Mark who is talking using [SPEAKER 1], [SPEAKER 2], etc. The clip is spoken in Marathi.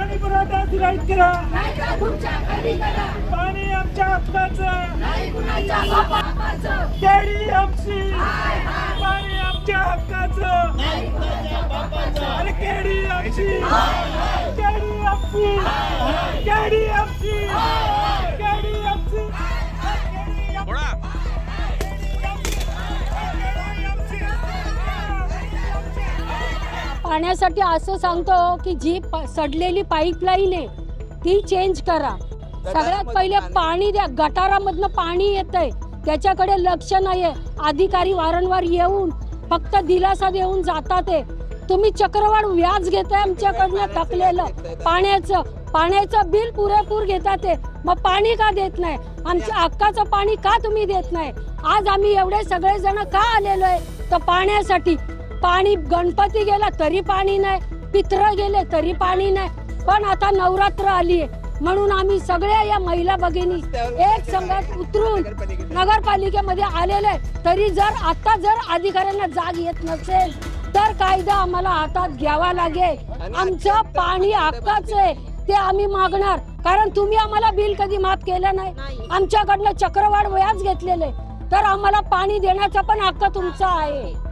[SPEAKER 1] पाणी पुरवठा सुरळीत करा, पाणी आमच्या हक्काचं, KDMC पाणी आमच्या हक्काचं, अरे KDMC KDMC KDMC KDMC
[SPEAKER 2] पाण्यासाठी असं सांगतो की जी सडलेली पाईपलाईन आहे ती चेंज करा। सगळ्यात पहिले पाणी द्या, गटारामधनं पाणी येतंय त्याच्याकडे लक्ष नाहीये। अधिकारी वारंवार येऊन फक्त दिलासा देऊन जातात। तुम्ही चक्रवाढ व्याज घेताय आमच्याकडनं थकलेलं पाण्याचं बिल पुरेपूर घेतात, मग पाणी का देत नाही? आमच्या हक्काचं पाणी का तुम्ही देत नाही? आज आम्ही एवढे सगळे जण का आलेलो आहे तर पाण्यासाठी। पाणी गणपती गेला तरी पाणी नाही, पित्र गेले तरी पाणी नाही, पण आता नवरात्र आली आहे म्हणून आम्ही सगळ्या या महिला भगिनी एक संघात उतरून नगरपालिकेमध्ये आलेले। तरी आता जर अधिकाऱ्यांना जाग येत नसेल तर कायदा आम्हाला हातात घ्यावा लागेल। आमचं पाणी हक्काचं आहे ते आम्ही मागणार, कारण तुम्ही आम्हाला बिल कधी माफ केलं नाही, आमच्याकडनं चक्रवाढ व्याज घेतलेले, तर आम्हाला पाणी देण्याचा पण हक्क तुमचा आहे।